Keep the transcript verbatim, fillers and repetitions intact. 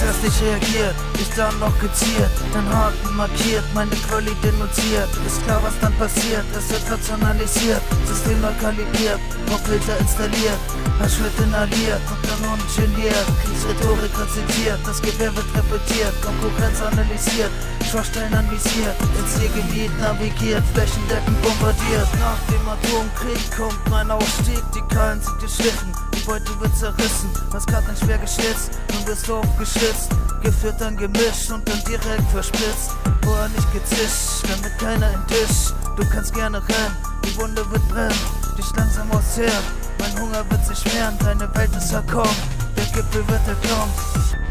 erst nicht reagiert, ich dann noch geziert, den Haken markiert, meine Quali denunziert. Ist klar, was dann passiert, es wird rationalisiert, System neu kalibriert, Filter installiert, Haschwert inhaliert und dann ungeniert. Kriegsrhetorik rezitiert, das Gewehr wird repetiert, Konkurrenz analysiert, Schwachstellen anvisiert, ins Zielgebiet navigiert, flächendeckend bombardiert. Nach dem Atomkrieg kommt mein Aufstieg, die Krallen sind geschliffen, die Beute wird zerrissen, Maskarten schwer geschnitzt, nun wirst du aufgeschlitzt, geführt dann gemischt und dann direkt verspritzt. Vorher nicht gezischt, damit keiner entwischt, du kannst gerne rennen, die Wunde wird brennen, dich langsam auszehren, mein Hunger wird sich mehren, deine Welt ist verkommen, der Gipfel wird erklommen.